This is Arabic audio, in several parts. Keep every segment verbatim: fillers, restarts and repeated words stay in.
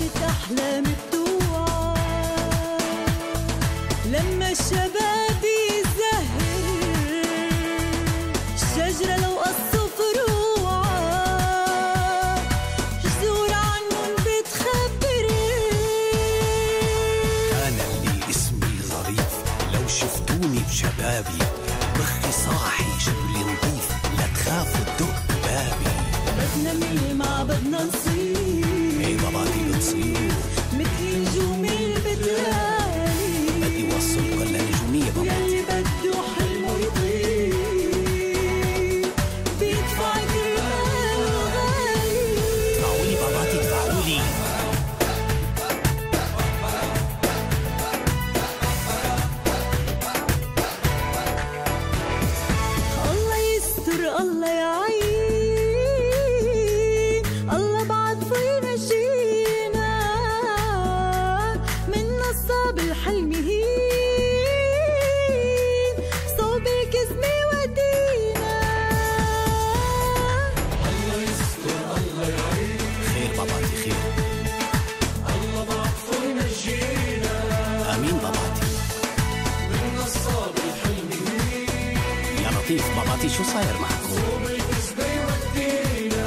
عاشت أحلامي بتوعى لما الشباب يزهر الشجرة لو قصوا فروعها جذور عنهم بتخبري. أنا اللي اسمي ظريف لو شفتوني بشبابي مخي صاحي شغلي نظيف لا تخافوا تدق بابي. بدنا نلمع بدنا نصير اي باباتي بتصير مثل نجوم البدراني بدي وصلكم لنجومية باباتي يلي بده حلمه يطير بيدفع كرمال غالي. ادفعولي باباتي ادفعولي. الله يستر الله يعين الله بعطفه ينجينا من نصاب الحلم هين صوب الكذب ودينا. الله يستر الله يعين خير باباتي خير. الله بعطفه ينجينا امين باباتي. من نصاب الحلم يا لطيف باباتي شو صاير معكم؟ صوب الكذب يودينا.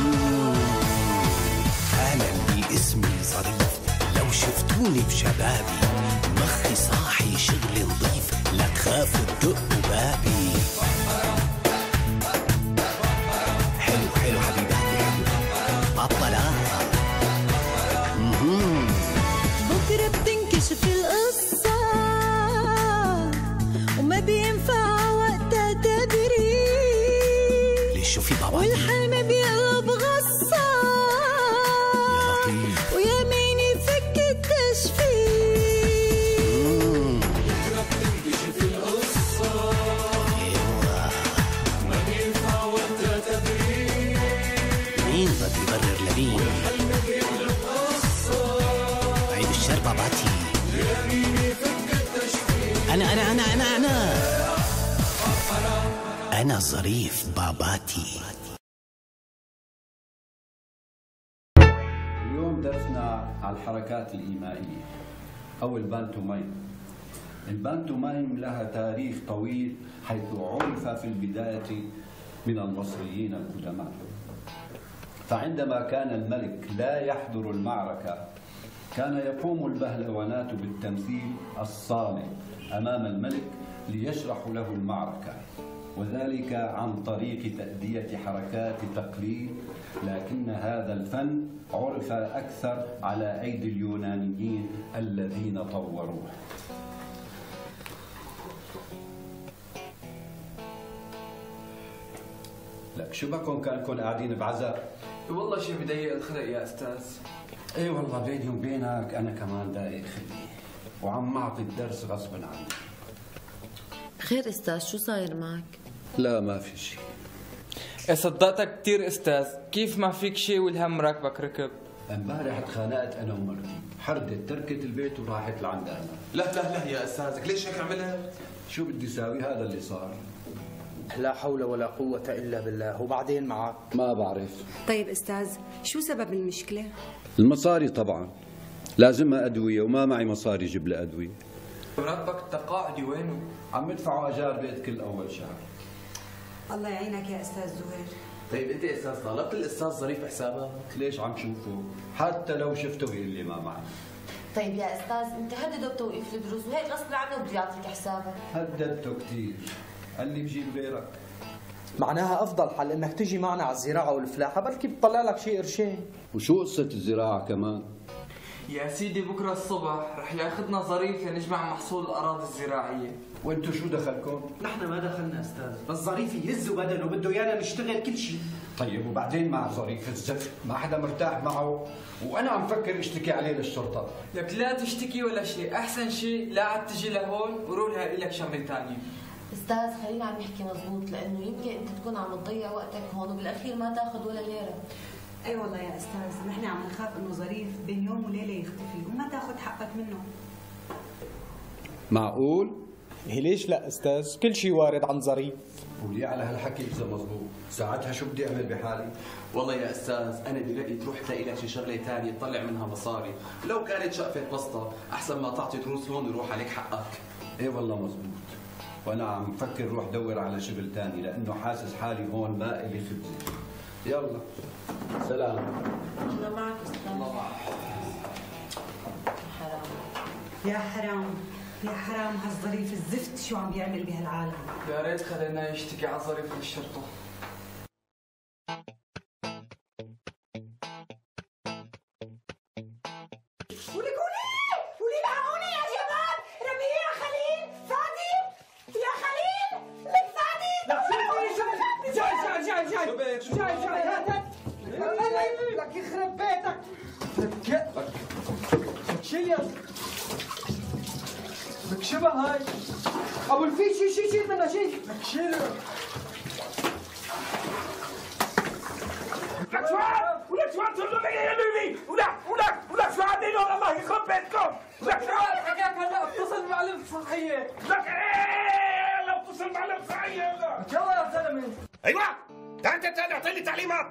أنا اللي اسمي ظريف لو شفتوني بشبابي مخي صاحي شغلي نظيف لا تخافوا تدقوا بابي. حلو حلو حبيباتي حلو بطلات. بكرة بتنكشف القصة وما بينفع وقتها تبرير. ليش شو في باباتي؟ والحلم بيقلب غصة يا لطيف. ويا مين يفك التشفير. بكرة بتنكشف القصة ايوه ما بينفع وقتها تبرير. مين بده يبرر لمين؟ الحلم بيقلب قصة عيد الشر باباتي. يا مين يفك التشفير. أنا أنا أنا أنا أنا أنا ظريف باباتي. اليوم درسنا على الحركات الإيمائية أو البانتومايم. البانتومايم لها تاريخ طويل حيث عرف في البداية من المصريين القدماء. فعندما كان الملك لا يحضر المعركة كان يقوم البهلوانات بالتمثيل الصامت أمام الملك ليشرحوا له المعركة، وذلك عن طريق تأدية حركات تقليد، لكن هذا الفن عرف أكثر على أيدي اليونانيين الذين طوروه. لك شو بكون كانكم قاعدين بعزاء؟ والله شيء بضيق الخلق يا استاذ. اي والله بيني وبينك انا كمان ضايق خلقي وعم اعطي الدرس غصبا عني. خير استاذ شو صاير معك؟ لا ما في شيء. إيه صدقتك كثير استاذ، كيف ما فيك شيء والهم راكبك ركب؟ امبارح تخانقت انا ومرتي، حردت تركت البيت وراحت لعند انا. لا لا لا يا استاذك ليش هيك عملت؟ شو بدي ساوي؟ هذا اللي صار. لا حول ولا قوة إلا بالله. وبعدين معك؟ ما بعرف. طيب أستاذ شو سبب المشكلة؟ المصاري طبعا، لازمها أدوية وما معي مصاري جيب لها أدوية. راتبك التقاعدي وينه؟ عم ندفعوا أجار بيت كل أول شهر. الله يعينك يا أستاذ زهير. طيب انت يا استاذ طلبت الاستاذ ظريف حسابك؟ ليش عم شوفه؟ حتى لو شفته بيقول لي ما معي. طيب يا استاذ انت هدده بتوقيف الدروس وهيك غصب عنه بده يعطيك حسابك. هددته كثير، قال لي بجيب غيرك. معناها أفضل حل إنك تجي معنا على الزراعة والفلاحة، بلكي بتطلع لك شيء قرشين. وشو قصة الزراعة كمان؟ يا سيدي بكره الصبح رح ياخذنا ظريف لنجمع محصول الاراضي الزراعيه. وانتو شو دخلكم؟ نحن ما دخلنا استاذ، بس ظريف يهز بدنه وبده ايانا نشتغل كل شيء. طيب وبعدين مع ظريف الزفت ما حدا مرتاح معه وانا عم فكر اشتكي عليه للشرطه. لك لا تشتكي ولا شيء، احسن شيء لا عاد تجي لهون وروح لك شغله ثانيه. استاذ خلينا عم نحكي مزبوط لانه يمكن انت تكون عم تضيع وقتك هون وبالاخير ما تاخذ ولا ليره. اي والله يا استاذ نحن عم نخاف انه ظريف بين يوم وليله يختفي وما تاخذ حقك منه. معقول؟ إيه ليش لا استاذ؟ كل شيء وارد عن ظريف. قولي على هالحكي اذا مزبوط، ساعتها شو بدي اعمل بحالي؟ والله يا استاذ انا برايي تروح تلاقي لك شي شغله ثانيه تطلع منها مصاري، لو كانت شقفه بسطه احسن ما تعطي دروس هون ويروح عليك حقك. ايه والله مزبوط، وانا عم بفكر روح دور على شغل ثاني لانه حاسس حالي هون ما الي خبزه. يلا سلام. الله معك استاذ. الله معك. حرام. يا حرام يا حرام، هالظريف الزفت شو عم بيعمل بهالعالم. يا ريت خلينا يشتكي على ظريف للشرطه. قولي قولي قولي لعوني يا شباب. ربيع، خليل، فادي. يا خليل لك فادي. لا جاي جاي جاي جاي جاي جاي هات هات لك يخرب بيتك. لك شيل يا لك شبه هاي ابو الفيل. شيل شيل شيل منها شيل. لك شيل ولك سؤال ولك سؤال صرتوا لي يا لولي ولك ولك ولك شو عاملين هون الله يخرب بيتكم. لك سؤال حكاك هلا اتصل بمعلم صحيه. لك ايه لو اتصل معلم صحيه هلا. يلا يا زلمه. ايوه تعال انت تعال اعطيني تعليمات.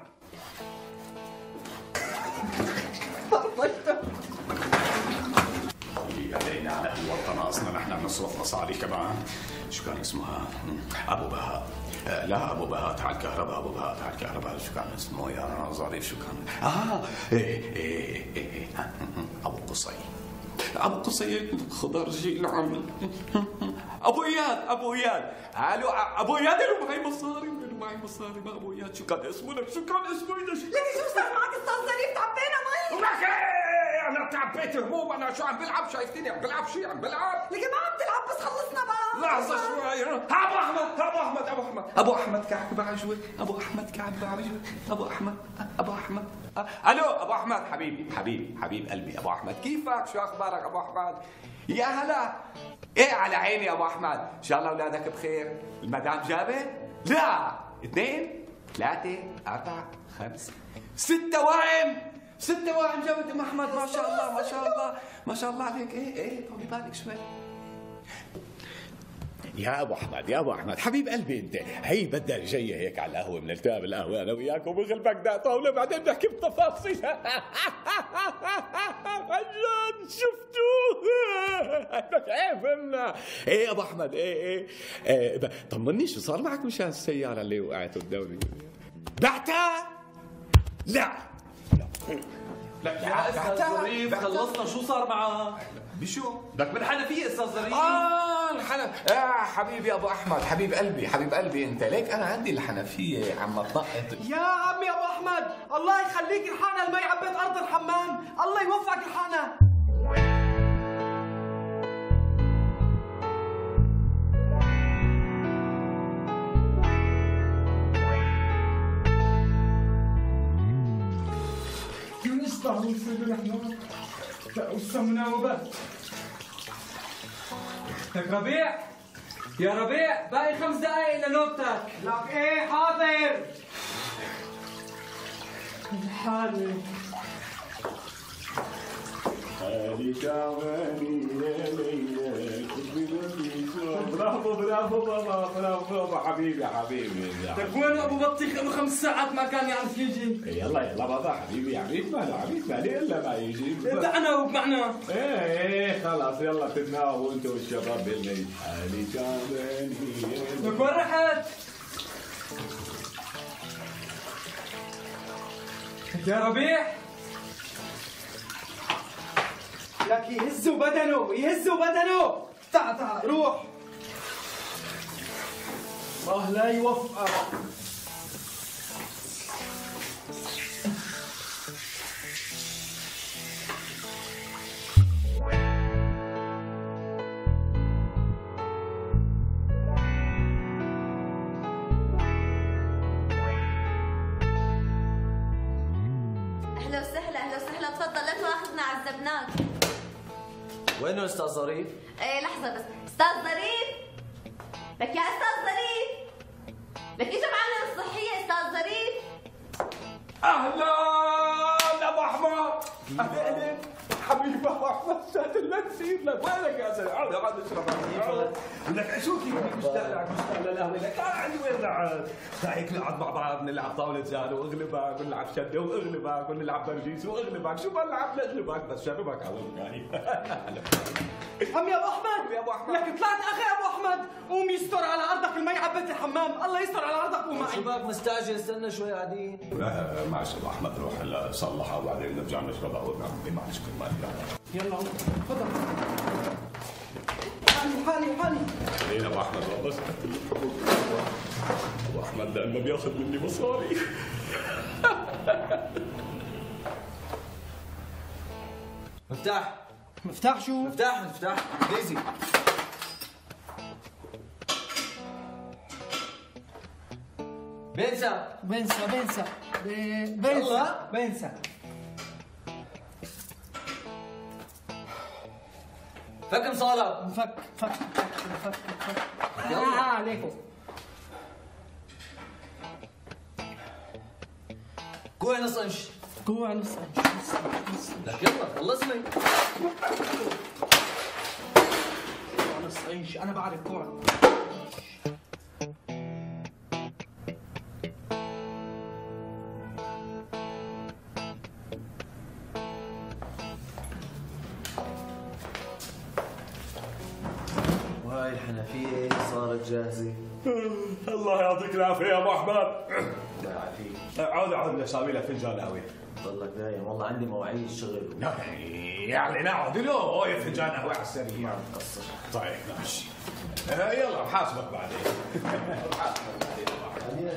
علينا على الوطن اصلا احنا بنصرف مصاري كمان. شو كان اسمها؟ ابو بهاء. آه لا ابو بهاء تاع الكهرباء، ابو بهاء تاع الكهرباء شو كان اسمه يا ظريف؟ شو كان؟ اه ايه ايه ايه, إيه. ابو قصي. ابو قصي خضرجي العمل. ابو اياد ابو اياد. الو ابو اياد له معي مصاري له معي مصاري ما ابو اياد. شو كان اسمه لك؟ شو كان اسمه؟ اذا شو لك شو صار معك استاذ ظريف؟ تعبينا مي. ولك ايه انا تعبيت هموم. انا شو عم بلعب؟ شايفتيني عم بلعب شيء عم بلعب. لك ما عم تلعب بس خلصنا بقى. لحظة شوي. ابو احمد ابو احمد ابو احمد ابو احمد كعب بعجوه. ابو احمد كعب بعجوه. ابو احمد ابو احمد. الو ابو احمد حبيبي حبيبي حبيب قلبي ابو احمد، كيفك؟ شو اخبارك ابو احمد؟ يا هلا. ايه على عيني ابو احمد. ان شاء الله اولادك بخير. المدام جابت؟ لا اثنين ثلاثة أربعة خمسة ستة واعم. ستة واعم جابت ام احمد. ما شاء الله ما شاء الله ما شاء الله عليك. ايه ايه طولي بالك شوي. يا ابو احمد يا ابو احمد حبيب قلبي انت، هي بدها جايه هيك على القهوه بنلتقى بالقهوه انا وياك وبغلبك دا طاوله بعدين بنحكي بتفاصيل. عجان شفتوه عيب لنا. ايه ابو احمد ايه ايه, إيه طمني شو صار معك مشان السياره اللي وقعت قدامي؟ بعتها؟ لا لا يا استاذ ظريف خلصنا. شو صار معها؟ بشو؟ بدك بالحنفيه استاذ ظريف. اه الحنف آه حبيبي ابو احمد حبيب قلبي حبيب قلبي انت ليك انا عندي الحنفيه عم تنقط. يا عمي ابو احمد الله يخليك الحقنا المي عبيت ارض الحمام. الله يوفقك الحقنا. ينصبح سيد الرحمن والسمناوبات. لك ربيع يا ربيع باقي خمس دقايق لنوبتك. لك ايه حاضر. الحالة حالي تعباني يا ليلى. برافو برافو بابا برافو بابا حبيبي حبيبي. لك وين ابو بطيخ له خمس ساعات ما كان يعرف يجي. يلا يلا بابا حبيبي عميد ماله عميد مالي الا ما يجي. دعنا وبمعنا. ايه ايه خلاص يلا تتناوبوا انتوا والشباب بالليل. حالي تعباني. لك وين رحت؟ يا ربيع لك يهزوا بدنه يهزوا بدنه. تعال تعال روح. الله لا يوفقك. اهلا وسهلا اهلا وسهلا. تفضل لا تواخذنا عذبناك. وينه استاذ ظريف؟ ايه لحظة بس. استاذ ظريف لك يا استاذ ظريف. لك اجى معلم الصحية استاذ ظريف. اهلا ابو احمد. اهلا حبيبي ابو احمد. بدك تصير لك وينك يا زلمه؟ اقعد اقعد اشرب لك شو كيف مشتاق لك مشتاق للقهوه لك تعال عندي وين نقعد؟ تعال نقعد مع بعض نلعب طاوله زانو واغلبك ونلعب شده واغلبك ونلعب برجيس واغلبك شو بنلعب نغلبك بس شربك عوضني. عم يا ابو احمد، يا ابو احمد لك طلعت اخي ابو احمد، قوم يستر على ارضك، المي عبت الحمام، الله يستر على ارضك قوم معي. شو بك مستعجل؟ استنى شوي قاعدين. لا معلش ابو احمد روح هلا صلحها وبعدين نرجع نشرب قهوه. معلش كل ما يلا عم تفضل. حالي حالي حالي. خلينا ابو احمد والله ابو احمد لانه بياخذ مني مصاري. مفتاح مفتاح شو؟ مفتاح مفتاح ديزي. بنسى بنسى بنسى بنسى بنسى. فك مصالة. فك فك فك فك فك. آه عليكم. كوع نص انش. كوع نص انش. نص لك يلا خلصني. كوع نص انش، انا بعرف كوع. وهاي الحنفية صارت جاهزة. الله يعطيك العافيه يا ابو احمد. الله يعافيك. عود عود لساوي لك فنجان قهوه. ضلك دايم والله عندي مواعيد شغل. يعني نقعد له يا فنجان قهوه على السريع. ما بتقصر. طيب ماشي. يلا بحاسبك بعدين. بحاسبك بعدين.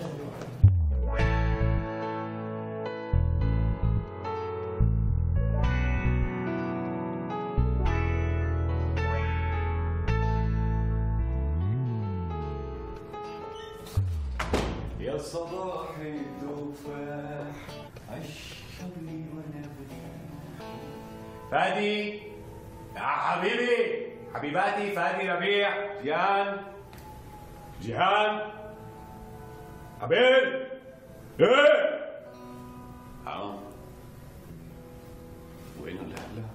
يا صباحي تفاح عشقني وانا فادي يا حبيبي حبيباتي فادي ربيع جيهان جيهان عبيد ايه اه وين هلا؟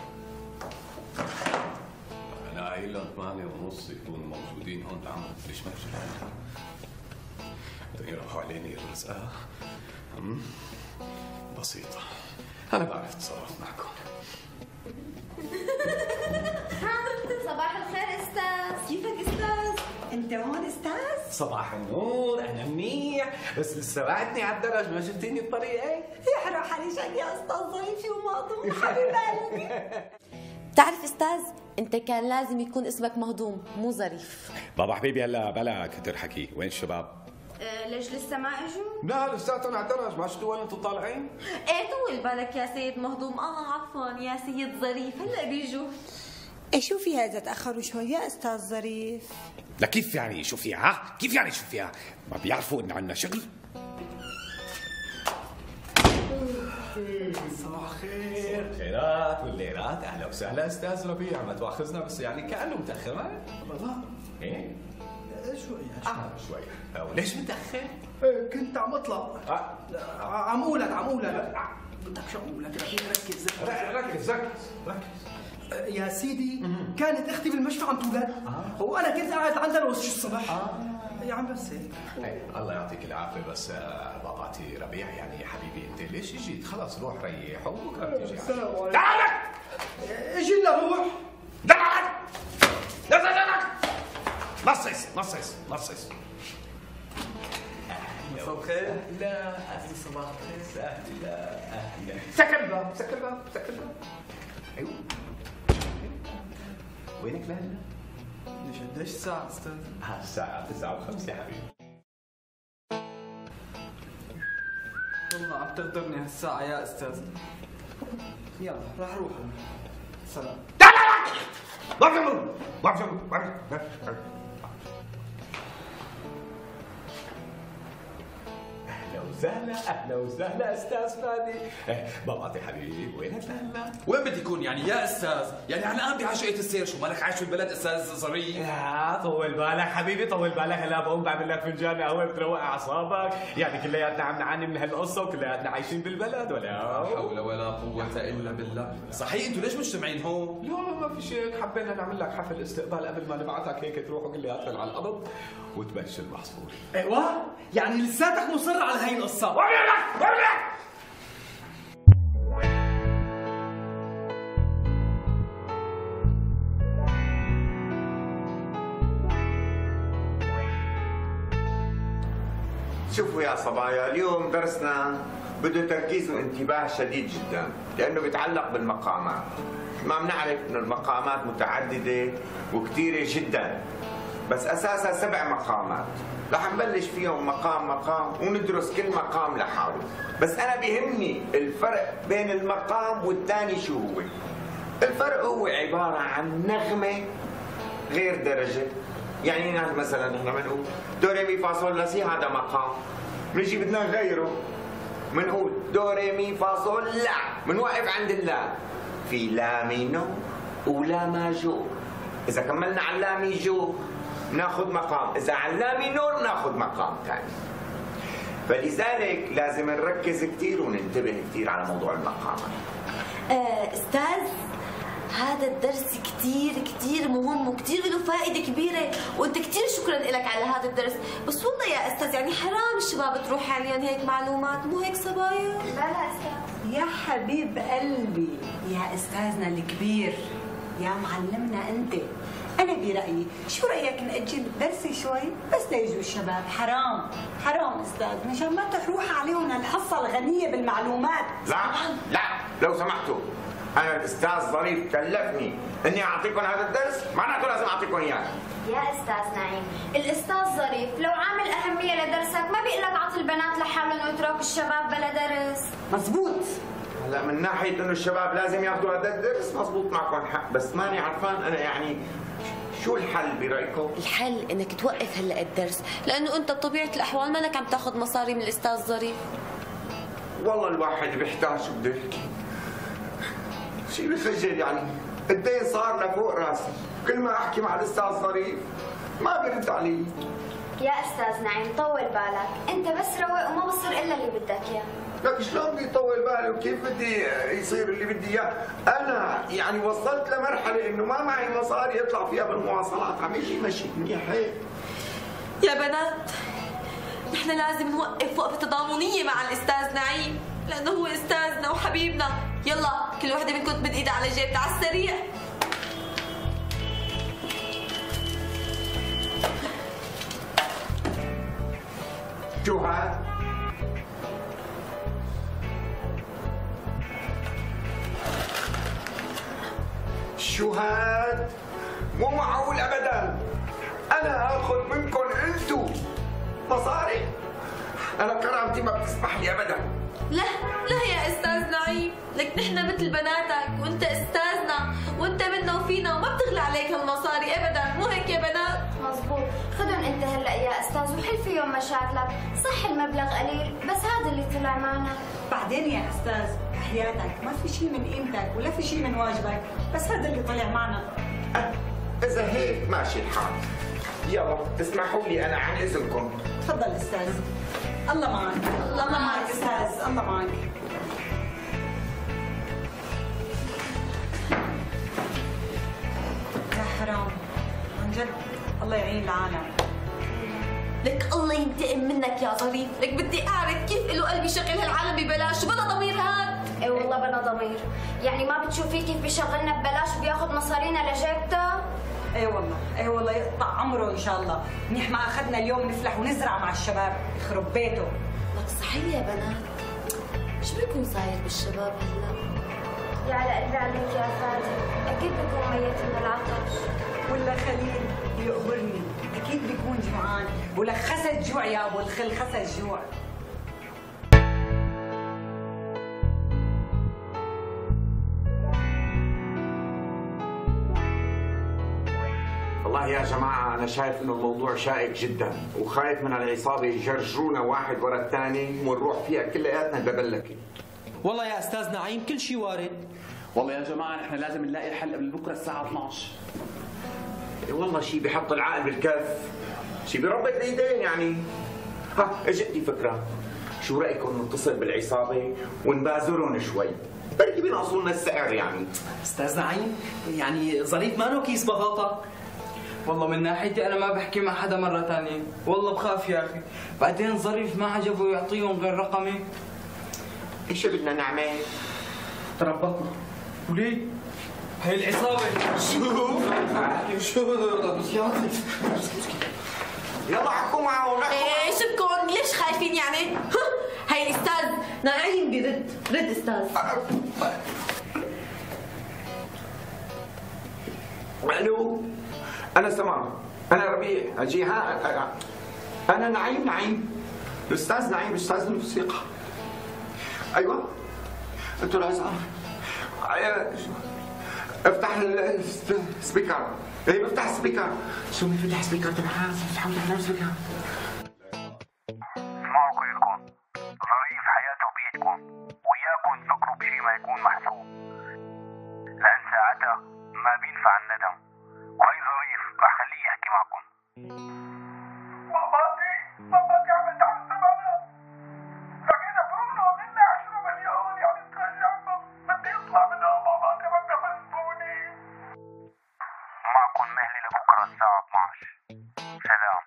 انا قايل لهم ثمانية ونص يكونوا موجودين هون. تعمل ليش ما اجوا؟ يروحوا عليني الرزقة. بسيطة، أنا بعرف أتصرف معكم. صباح الخير أستاذ، كيفك أستاذ؟ انت هون استاذ؟ صباح النور، أنا منيح، بس لسه بعدني على الدرج، ما شفتيني بطريقي؟ يحرق عليك يا استاذ ظريف شو مهضوم حبيب قلبي. بتعرف استاذ، انت كان لازم يكون اسمك مهضوم مو ظريف. بابا حبيبي هلا بلا كتر حكي، وين الشباب؟ أه ليش لسه ما اجوا؟ لا لساتهم على الدرج، ما شفتوا وين انتم طالعين؟ ايه طول بالك يا سيد مهضوم. اه عفوا يا سيد ظريف، هلا بيجوا. ايه شو فيها اذا تاخروا شوي يا استاذ ظريف؟ لا كيف يعني شو فيها؟ كيف يعني شو فيها؟ ما بيعرفوا إن عندنا شغل؟ صباح الخير، خيرات والليلات، اهلا وسهلا استاذ ربيع، ما تواخذنا بس يعني كانه متاخر ما؟ والله ايه؟ شوي اه شوي. وليش متاخر؟ كنت عم اطلع. عم اقولك عم اقولك بدك شو اقول لك؟ ركز ركز ركز ركز. يا سيدي كانت اختي بالمشفى عم تولد وانا كنت قاعد عندها لوش الصبح. يا عم بس هيك. الله يعطيك العافيه. بس باباتي ربيع يعني يا حبيبي انت ليش اجيت؟ خلاص روح ريح وبكره بتيجي. تعال اجي لنا روح. تعال لا لا لا نصص نصص نصص. مساء الخير. لا اهلا صباح الخير. اهلا اهلا. سكر الباب سكر الباب سكر الباب. ايوه وينك لهلا؟ ليش قديش الساعة استاذ؟ ها الساعة تسعة وخمسة يا حبيبي. والله عم تغدرني هالساعة يا استاذ. يلا راح اروح. سلام. لا لا لا ما في شغل ما في شغل ما في شغل. اهلا وسهلا، اهلا وسهلا استاذ فادي. باباتي حبيبي وينك لهلا؟ وين بدي يكون يعني يا استاذ؟ يعني علقان بعشقة السير، شو مالك عايش في البلد استاذ ظريف؟ يا طول بالك حبيبي، طول بالك. هلا بقوم بعمل لك فنجان قهوه بتروق اعصابك، يعني كلياتنا عم نعاني من هالقصه وكلياتنا عايشين بالبلد ولا؟ لا حول ولا قوة الا بالله. صحيح انتوا ليش مجتمعين هون؟ لا ما في شيء، حبينا نعمل لك حفل استقبال قبل ما نبعثك هيك تروحوا كلياتكم على القبض وتبشر المحصول. ايوه يعني لساتك مصر على هي القصه. وابلغ وابلغ. شوفوا يا صبايا، اليوم درسنا بده تركيز وانتباه شديد جدا لانه بيتعلق بالمقامات. ما بنعرف انه المقامات متعدده وكثيره جدا، بس اساسها سبع مقامات. رح نبلش فيهم مقام مقام وندرس كل مقام لحاله، بس انا بيهمني الفرق بين المقام والثاني. شو هو الفرق؟ هو عباره عن نغمه غير درجه. يعني مثلا نحن بنقول دو ري مي فا صول لا سي، هذا مقام. بنجي بدنا نغيره بنقول دو ري مي فا صول لا، بنوقف عند اللا. في لا مينو ولا ماجور. اذا كملنا على لا ميجور ناخذ مقام، اذا على لا مينور ناخذ مقام ثاني. فلذلك لازم نركز كثير وننتبه كثير على موضوع المقامات. آه استاذ، هذا الدرس كتير كتير مهم وكتير له فائدة كبيرة، وانت كتير شكرا لك على هذا الدرس. بس والله يا استاذ يعني حرام الشباب تروح عليهم هيك معلومات، مو هيك صبايا؟ لا لا استاذ. يا حبيب قلبي يا استاذنا الكبير يا معلمنا انت، انا برأيي شو رأيك نأجل الدرس شوي بس ليجوا الشباب؟ حرام حرام استاذ، مشان ما تروح عليهم الحصة الغنية بالمعلومات. لا لا لو سمحتوا، أنا الأستاذ ظريف كلفني إني أعطيكم هذا الدرس، معناته لازم أعطيكم إياه. يا أستاذ نعيم، الأستاذ ظريف لو عامل أهمية لدرسك ما بيقول لك أعطي البنات لحالهم واترك الشباب بلا درس. مزبوط. هلا من ناحية إنه الشباب لازم ياخذوا هذا الدرس مزبوط، معكم حق، بس ماني عرفان أنا يعني شو الحل برأيكم؟ الحل انك توقف هلا الدرس، لانه انت بطبيعة الاحوال مانك عم تاخذ مصاري من الاستاذ ظريف. والله الواحد بيحتاج، شو بدي احكي؟ شيء بخجل يعني، الدين صار لفوق راسي، كل ما احكي مع الاستاذ ظريف ما بيرد علي. يا استاذ نعيم طول بالك، انت بس روق وما بصير الا اللي بدك اياه. لك شلون بدي طول بالي وكيف بدي يصير اللي بدي اياه؟ انا يعني وصلت لمرحله انه ما معي مصاري اطلع فيها بالمواصلات، عم يجي مشي منيح هيك. يا بنات نحن لازم نوقف وقفة تضامنية مع الاستاذ نعيم، لانه هو استاذنا وحبيبنا. يلا كل وحدة منكم تمد ايدها على جيبتها على السريع. شو هاد؟ شو هاد؟ مو معقول ابدا انا اخذ منكم انتو مصاري؟ انا كرامتي ما بتسمح لي ابدا. لا لا يا استاذ نعيم، لك نحن مثل بناتك وانت استاذنا وانت منا وفينا وما بتغلى عليك هالمصاري ابدا، مو هيك يا بنات؟ مزبوط، خذهم انت هلا يا استاذ وحل فيهم مشاكلك، صح المبلغ قليل بس هذا اللي طلع معنا. بعدين يا استاذ حياتك ما في شيء من قيمتك ولا في شيء من واجبك، بس هذا اللي طلع معنا. أه اذا هيك ماشي الحال، يلا تسمحوا لي انا عن اذنكم. تفضل استاذ. الله معك. الله معك استاذ، الله معك. يا حرام عن جد، الله يعين العالم. لك الله ينتقم منك يا ظريف، لك بدي اعرف كيف له قلب يشغل هالعالم ببلاش، شو بلا ضمير هاد؟ اي والله بلا ضمير، يعني ما بتشوفيه كيف بيشغلنا ببلاش وبياخذ مصارينا لجيبته؟ اي والله اي والله يقطع عمره ان شاء الله، منيح ما اخذنا اليوم نفلح ونزرع مع الشباب، يخرب بيته. لك صحيح يا بنات، شو بيكون صاير بالشباب هلا؟ يا على قلبي عليك يا فادي، اكيد بيكون ميت من العطش. ولا خليل يقبرني، اكيد بيكون جوعان، ولك خسد جوع يا ابو الخل، خسد جوع. والله يا جماعة انا شايف انه الموضوع شائك جدا وخايف من العصابه يجرجرونا واحد ورا الثاني ونروح فيها كلياتنا ببلكه. والله يا استاذ نعيم كل شيء وارد. والله يا جماعه نحن لازم نلاقي الحل قبل بكره الساعه اثنعش. والله شيء بيحط العقل بالكف، شيء بيربط الايدين يعني. ها اجتني فكره، شو رايكم نتصل بالعصابه ونبازرهم شوي؟ بركي بينقصوا لنا السعر يعني. استاذ نعيم يعني ظريف ما له كيس بغاطه. والله من ناحيتي انا ما بحكي مع حدا مره ثانيه، والله بخاف يا اخي، بعدين ظريف ما عجبه يعطيهم غير رقمي. ايش بدنا نعمل؟ تربطنا. وليه؟ هي العصابه. شو شو يلا حكوا معه. ايه شبكن ليش خايفين يعني؟ هي الاستاذ نعيم برد، رد استاذ. الو انا سمار، انا ربيع جيهان، انا نعيم نعيم الاستاذ نعيم استاذ الموسيقى. ايوه انت العصابه. افتح السبيكر. ايه بفتح السبيكر. شو بيفتح السبيكر تبعها؟ حاول تفتح السبيكر. اسمعوا كلكم، ظريف حياته بيدكم وياكم تفكروا بشي ما يكون محسوب، لأن ساعتها ما بينفع الندم، وهي ظريف رح خليه يحكي معكم. باباتي باباتي عم تعمل تبعنا، لكن برونو منا عشرة مليون يعني ترجعنا، بدي اطلع منها باباتي ما بيحسبوني. معكم مهلة لبكره الساعة اثنعش. سلام.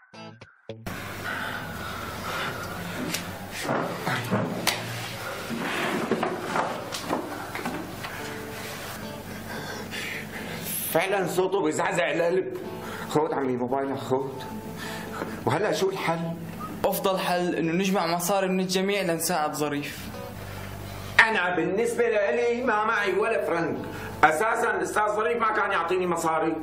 فعلا صوته بيزعزع القلب. خود عمي موبايلك خود. وهلا شو الحل؟ افضل حل انه نجمع مصاري من الجميع لنساعد ظريف. انا بالنسبه لي ما معي ولا فرنك، اساسا الاستاذ ظريف ما كان يعطيني مصاري.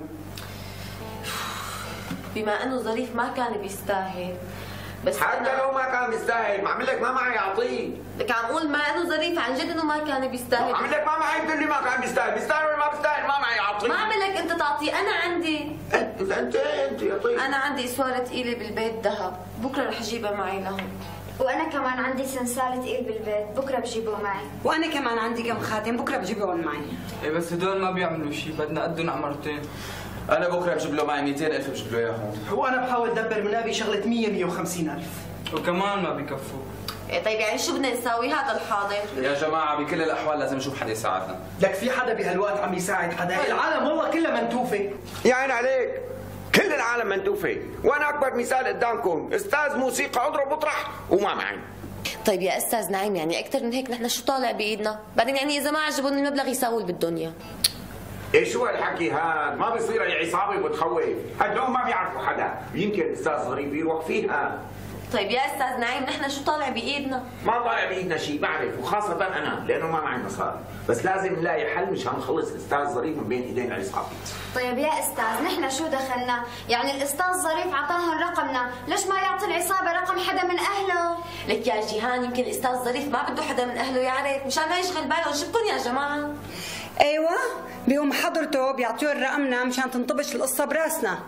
بما انه ظريف ما كان بيستاهل، بس حتى لو ما كان بيستاهل ما عمل لك ما معي اعطيه. لك عم قول ما انه ظريف عن جد انه ما كان بيستاهل. عمل لك ما معي بتقول لي ما كان بيستاهل، بيستاهل ولا ما بيستاهل ما معي اعطيه. ما عمل لك انت تعطيه، انا عندي. انت انت انت يا طيب. انا عندي اسواره ثقيله بالبيت ذهب، بكره رح اجيبها معي لهون. وانا كمان عندي سنسال ثقيل بالبيت، بكره بجيبه معي. وانا كمان عندي كم خاتم، بكره بجيبهم معي. ايه بس هدول ما بيعملوا شيء، بدنا قدهم على مرتين. انا بكره بجيب له معي مئتين ألف بجيب له اياهم. وانا بحاول ادبر من ابي شغله مية مية وخمسين ألف. وكمان ما بكفوا. إيه طيب يعني شو بدنا نساوي؟ هذا الحاضر. يا جماعه بكل الاحوال لازم نشوف حدا يساعدنا. لك في حدا بهالوقت عم يساعد حدا؟ العالم والله كلها منتوفه. يا عين عليك، كل العالم منتوفه، وانا اكبر مثال قدامكم، استاذ موسيقى اضرب واطرح وما معي. طيب يا استاذ نعيم يعني اكثر من هيك نحن شو طالع بايدنا؟ بعدين يعني اذا ما عجبهم المبلغ يساوي اللي بالدنيا. ايه شو هالحكي هاد؟ ما بيصير هي عصابه وبتخوف، هدول ما بيعرفوا حدا، يمكن الاستاذ ظريف يروح فيها. طيب يا استاذ نعيم نحن شو طالع بايدنا؟ ما طالع بايدنا شيء بعرف، وخاصة انا لانه ما معي مصاري، بس لازم نلاقي حل مشان نخلص الاستاذ ظريف من بين ايدين العصابه. طيب يا استاذ نحن شو دخلنا؟ يعني الاستاذ ظريف عطاهم رقمنا، ليش ما يعطي العصابه رقم حدا من اهله؟ لك يا جيهان يمكن الاستاذ ظريف ما بده حدا من اهله يعرف، مشان ما يشغل باله. شبكن يا جماعه. ايوه بيقوم حضرته بيعطوه رقمنا مشان تنطبش القصه براسنا.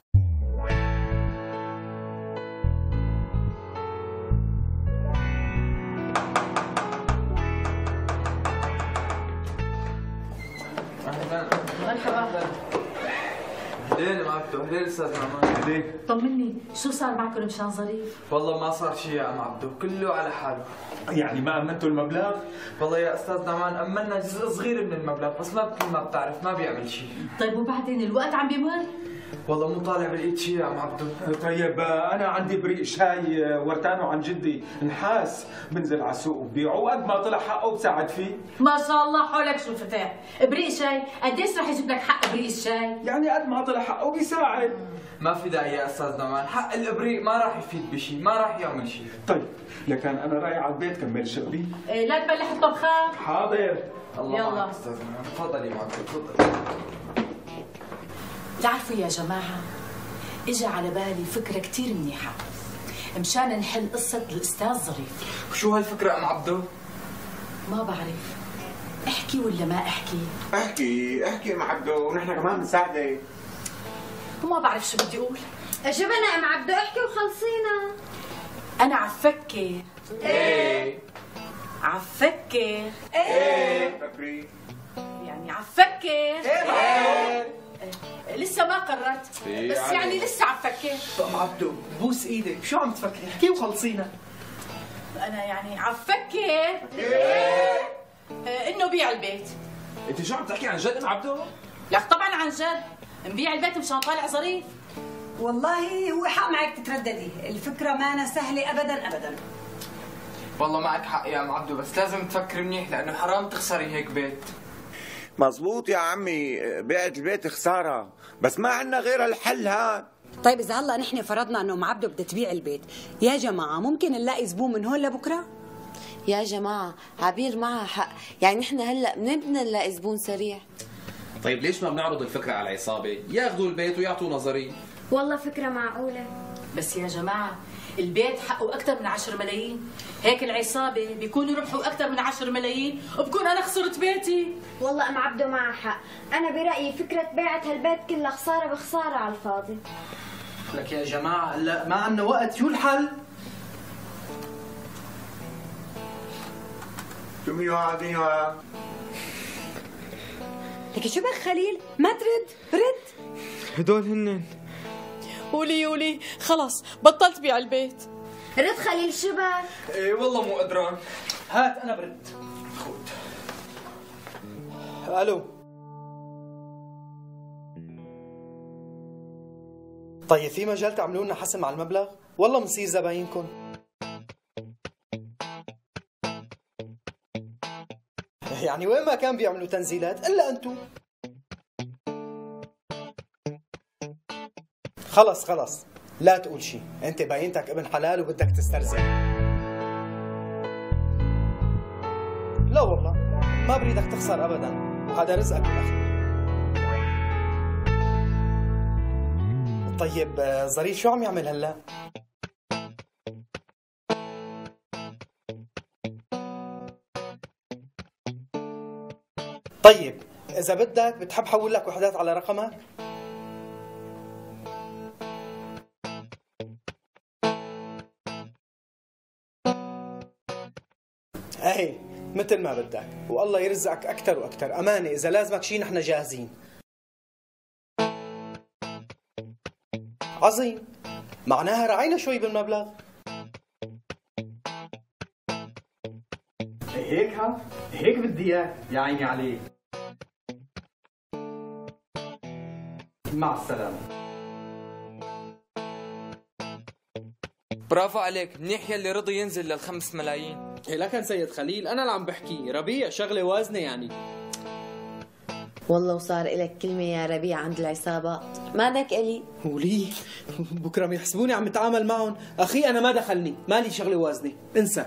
مرحبا. اهلين معبدو، اهلين استاذ نعمان. اهلين. طمني شو صار معكم مشان ظريف؟ والله ما صار شيء يا عم عبدو، كله على حاله. يعني ما امنتوا المبلغ؟ والله يا استاذ نعمان امنا جزء صغير من المبلغ، بس ما مثل ما بتعرف ما بيعمل شيء. طيب وبعدين الوقت عم بيمر؟ والله مو طالع بالايد شيء يا عم عبدو. طيب انا عندي بريق شاي ورتانه عن جدي نحاس، بنزل على السوق وببيعه، وقد ما طلع حقه بساعد فيه. ما شاء الله حولك شو فتاح، بريق شاي، قديش رح يجيب لك حق بريق الشاي؟ يعني قد ما طلع حقه بيساعد. ما في داعي يا استاذ نعمان، حق الابريق ما راح يفيد بشيء، ما راح يعمل شيء. طيب لكن انا رايح على البيت كمل شغلي. إيه لا تبلح الطبخات. حاضر. الله يلا. معك استاذ نعمان، تفضلي معك تفضلي. بتعرفوا يا جماعه اجى على بالي فكره كثير منيحه مشان نحل قصه الاستاذ ظريف. شو هالفكره ام عبدو؟ ما بعرف احكي ولا ما احكي؟ احكي احكي مع عبدو ونحن كمان بنساعدك. وما بعرف شو بدي اقول. شبنا ام عبدو احكي وخلصينا. انا عفكر. ايه عفكر. ايه فكري يعني عفكر. ايه لسه ما قررت بس يعني لسه عفكر. ام عبدو بوس ايدك، شو عم تفكري؟ احكي وخلصينا. انا يعني عفكر ايه انه بيع البيت. انت شو عم تحكي عن جد ام عبدو؟ لك طبعا عن جد، نبيع البيت مشان طالع ظريف. والله هو حق معك تترددي، الفكرة ما أنا سهلة أبدا أبدا. والله معك حق يا ام عبدو، بس لازم تفكر منيح لانه حرام تخسري هيك بيت. مزبوط يا عمي، بيعت البيت خسارة، بس ما عندنا غير الحل هاد. طيب إذا هلا نحن فرضنا إنه أم عبدو بدها تبيع البيت، يا جماعة ممكن نلاقي زبون من هون لبكرة؟ يا جماعة عبير معها حق، يعني نحن هلا منين بدنا نلاقي زبون سريع؟ طيب ليش ما بنعرض الفكرة على عصابة؟ ياخذوا البيت ويعطوا نظري. والله فكرة معقولة. بس يا جماعة البيت حقه أكثر من عشر ملايين، هيك العصابة بيكونوا ربحوا أكثر من عشر ملايين وبكون أنا خسرت بيتي. والله أم عبدو معها حق، أنا برأيي فكرة بيعة هالبيت كلها خسارة بخسارة على الفاضي. لك يا جماعة لا ما عندنا وقت، شو الحل؟ شو مين هذا؟ لك شو بك خليل؟ ما ترد، رد. هدول هنن. قولي قولي خلص بطلت بيع البيت. رد خليل شبك. ايه والله مو قدران. هات انا برد. خود. الو. طيب في مجال تعملوا لنا حسم على المبلغ؟ والله بنصير زباينكم. يعني وين ما كان بيعملوا تنزيلات الا انتم. خلص خلص لا تقول شيء، انت باينتك ابن حلال وبدك تسترزق. لا والله ما بريدك تخسر ابدا، هذا رزقك بالاخر. طيب ظريف شو عم يعمل هلا؟ طيب اذا بدك بتحب حول لك وحدات على رقمك؟ اهي مثل ما بدك، والله يرزقك اكثر واكثر. امانه اذا لازمك شيء نحن جاهزين. عظيم، معناها راعينا شوي بالمبلغ. هيك ها هيك بدي اياك يا عيني عليك. مع السلامه. برافو عليك، منيح يلي رضي ينزل للخمس ملايين. إيه لكن سيد خليل انا اللي عم بحكي، ربيع شغله وازنه يعني. والله وصار إلك كلمة يا ربيع عند العصابات، مالك إلي؟ ولي بكره بيحسبوني عم بتعامل معهم، اخي انا ما دخلني، مالي شغله وازنه، انسى.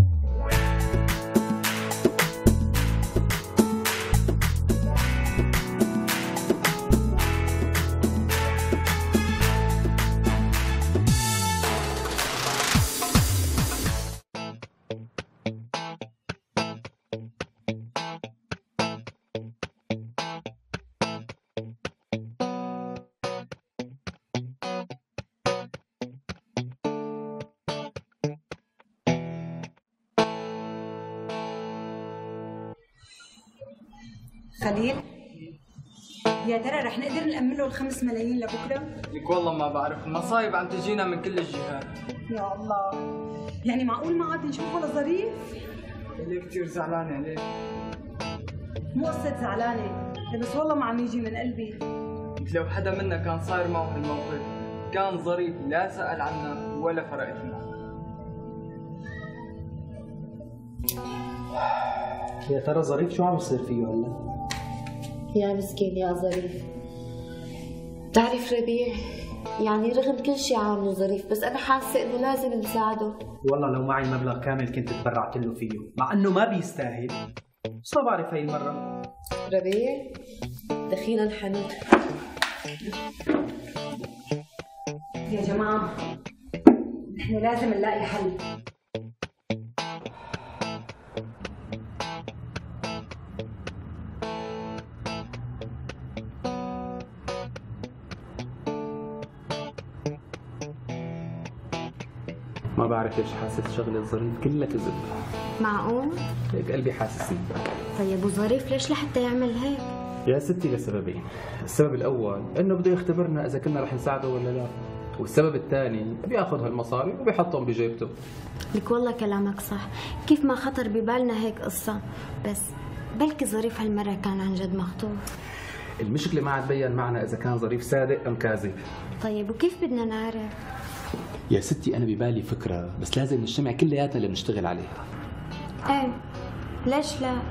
خليل يا ترى رح نقدر نأمن له الخمس ملايين لبكره؟ لك والله ما بعرف، المصايب عم تجينا من كل الجهات. يا الله، يعني معقول ما عاد نشوفه لظريف؟ اللي كثير زعلانه عليه. مو قصة زعلانة، بس والله ما عم يجي من قلبي. لو حدا منا كان صاير معه هالموقف كان ظريف لا سأل عنا ولا فرقت معه. يا ترى ظريف شو عم يصير فيه هلا؟ يا مسكين يا ظريف. بتعرف ربيع، يعني رغم كل شيء عامله ظريف بس أنا حاسة إنه لازم نساعده. والله لو معي مبلغ كامل كنت تبرعت له فيه، مع إنه ما بيستاهل، بس ما بعرف هاي المرة. ربيع دخينا الحنين. يا جماعة نحن لازم نلاقي حل. ما بعرف ليش حاسس شغلة ظريف كلها كذب. معقول؟ هيك قلبي حاسسني. طيب وظريف ليش لحتى يعمل هيك؟ يا ستي لسببين، السبب الأول إنه بده يختبرنا إذا كنا رح نساعده ولا لا، والسبب الثاني بياخذ هالمصاري وبيحطهم بجيبته. لك والله كلامك صح، كيف ما خطر ببالنا هيك قصة، بس بلكي ظريف هالمرة كان عن جد مخطوف. المشكلة ما عاد بين معنا إذا كان ظريف صادق أم كاذب. طيب وكيف بدنا نعرف؟ يا ستي أنا ببالي فكرة، بس لازم نجتمع كلياتنا اللي بنشتغل عليها. إيه، ليش لا؟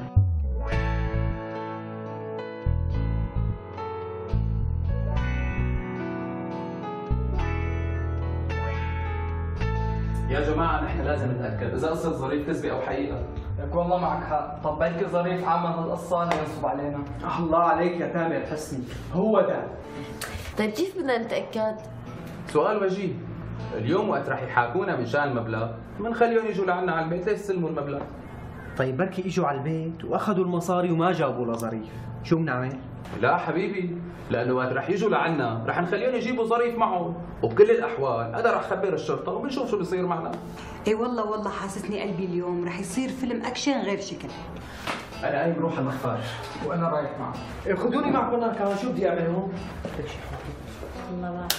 يا جماعة نحن لازم نتأكد إذا قصة ظريف كذبة أو حقيقة. لك والله معك حق، طب بلكي ظريف عمل هالقصة لينصب علينا. الله عليك يا تامر حسني، هو ده. طيب كيف بدنا نتأكد؟ سؤال وجيه، اليوم وقت رح يحاكونا من شان المبلغ، بنخليهم يجوا لعنا على البيت ليستلموا المبلغ. طيب بركي اجوا على البيت واخذوا المصاري وما جابوا لظريف، شو بنعمل؟ لا حبيبي، لانه وقت رح يجوا لعنا رح نخليهم يجيبوا ظريف معهم، وبكل الاحوال انا رح خبر الشرطه وبنشوف شو بصير معنا. اي والله والله حاسسني قلبي اليوم رح يصير فيلم اكشن غير شكل. انا قايم بروح على المخفر وانا رايح معك. إيه خذوني معكم انا كمان، شو بدي اعمل هون؟ الله معك.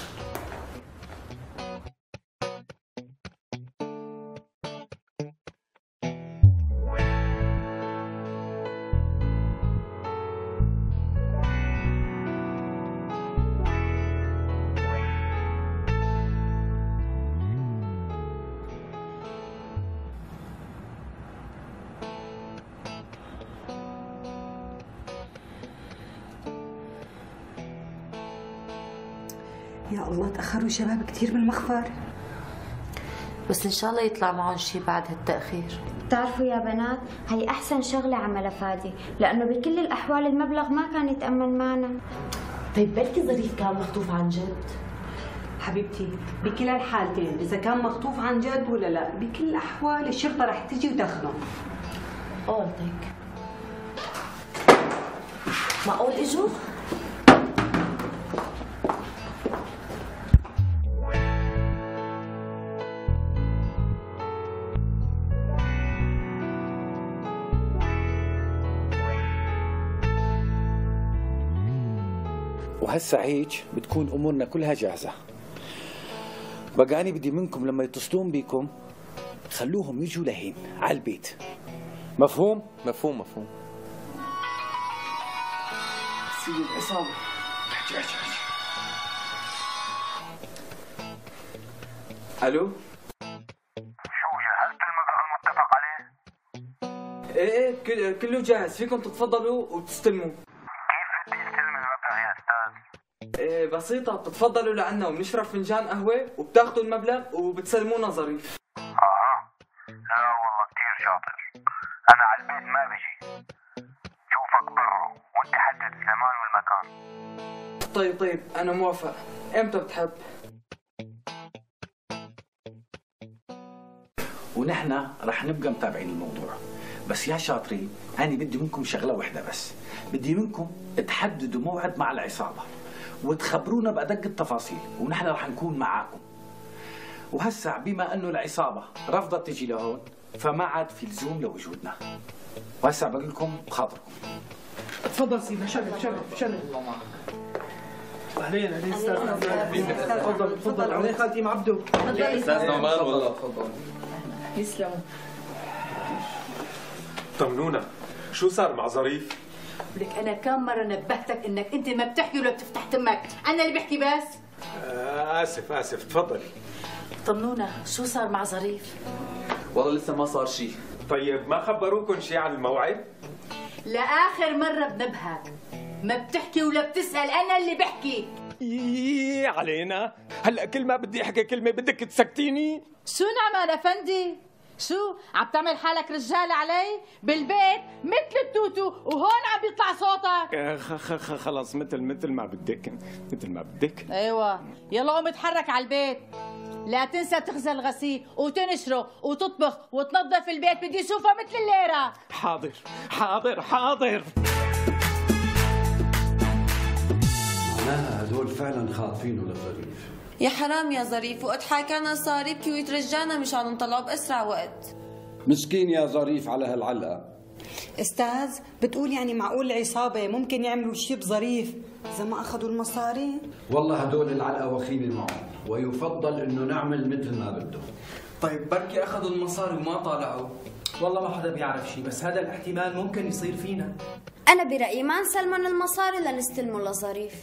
يا الله تأخروا الشباب كثير بالمخفر. بس إن شاء الله يطلع معهم شيء بعد هالتأخير. بتعرفوا يا بنات، هي أحسن شغلة عملها فادي، لأنه بكل الأحوال المبلغ ما كان يتأمن معنا. طيب بلكي ظريف كان مخطوف عن جد. حبيبتي بكلا الحالتين، إذا كان مخطوف عن جد ولا لا، بكل الأحوال الشرطة رح تجي وتاخذه. قولتك. معقول إجوا؟ وهسا هيك بتكون امورنا كلها جاهزه. بقى أنا بدي منكم لما يتصلون بيكم خلوهم يجوا لهين على البيت. مفهوم؟ مفهوم مفهوم. سيد العصابه. احكي احكي احكي. الو؟ شو جهزت المبلغ المتفق عليه؟ ايه ايه كله جاهز، فيكم تتفضلوا وتستلموا. كيف بدي استلم المبلغ يا استاذ؟ ايه بسيطة، بتتفضلوا لعنا وبنشرب فنجان قهوة وبتاخذوا المبلغ وبتسلمونا ظريف. اها لا والله كثير شاطر، أنا على البيت ما بجي، شوفك برا وأنت حدد الزمان والمكان. طيب طيب أنا موافق، إمتى بتحب؟ ونحن رح نبقى متابعين الموضوع، بس يا شاطرين أنا بدي منكم شغلة واحدة بس، بدي منكم تحددوا موعد مع العصابة وتخبرونا بأدق التفاصيل ونحن رح نكون معاكم. وهسا بما أنه العصابة رفضت تجي لهون فما عاد في لزوم لوجودنا، وهسا بقول لكم بخاطركم. تفضل سيدنا، شرف شرف شرف. اهلين اهلين استاذ. تفضل تفضل. اهلين خالتي ام عبدو. استاذ نعمان والله تفضل. يسلموا. طمنونا، شو صار مع ظريف؟ لك انا كم مره نبهتك انك انت ما بتحكي ولا بتفتح تمك، انا اللي بحكي بس. آه اسف اسف، تفضلي. طمنونا، شو صار مع ظريف؟ والله لسه ما صار شيء. طيب ما خبروكم شيء عن الموعد؟ لاخر مره بنبهك، ما بتحكي ولا بتسال، انا اللي بحكي. يي علينا، هلا كل ما بدي احكي كلمه بدك تسكتيني؟ شو نعمل افندي؟ شو عم تعمل حالك رجال علي؟ بالبيت مثل التوتو وهون عم بيطلع صوتك. خ خلص مثل مثل ما بدك، مثل ما بدك. ايوه يلا قوم اتحرك على البيت، لا تنسى تغسل الغسيل وتنشره وتطبخ وتنظف البيت، بدي اشوفها مثل الليره. حاضر حاضر حاضر. معناها هدول فعلا خاطفينه لظريف. يا حرام يا ظريف، وقت حكانا صار يبكي ويترجانا مشان نطلعه باسرع وقت. مسكين يا ظريف على هالعلقه. استاذ بتقول يعني معقول العصابه ممكن يعملوا شيء بظريف اذا ما اخذوا المصاري؟ والله هدول العلقه وخيمه معهم، ويفضل انه نعمل مثل ما بده. طيب بركي اخذوا المصاري وما طالعوا. والله ما حدا بيعرف شيء، بس هذا الاحتمال ممكن يصير فينا. انا برايي ما نسلمن المصاري لنستلموا لظريف.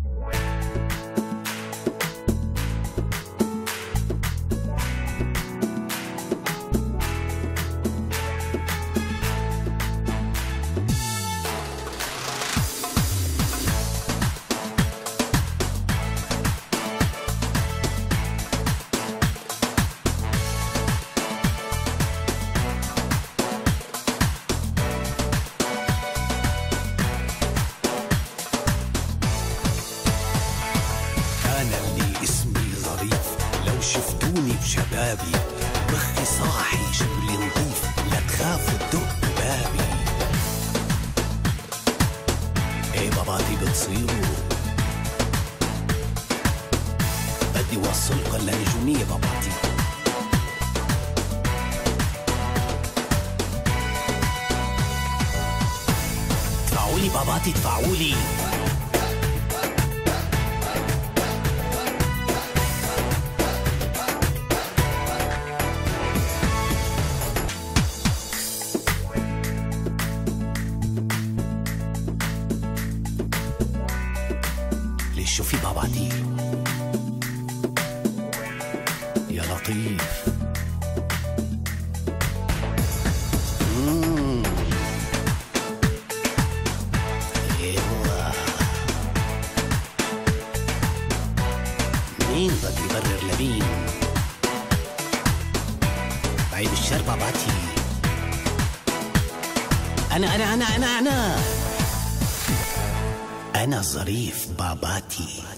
شبابي بخي صاحي شغلي نظيف، لا تخافوا تدق بابي. ايه باباتي بتصيروا بدي وصلكن لنجومية باباتي. ادفعولي باباتي ادفعولي. شوفي باباتي يا لطيف. مم. ايوه مين بده يبرر لمين؟ بعيد الشر باباتي. انا انا انا انا انا انا ظريف باباتي.